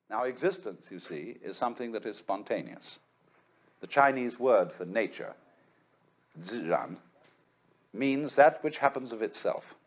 Now, existence, you see, is something that is spontaneous. The Chinese word for nature, 自然, means that which happens of itself.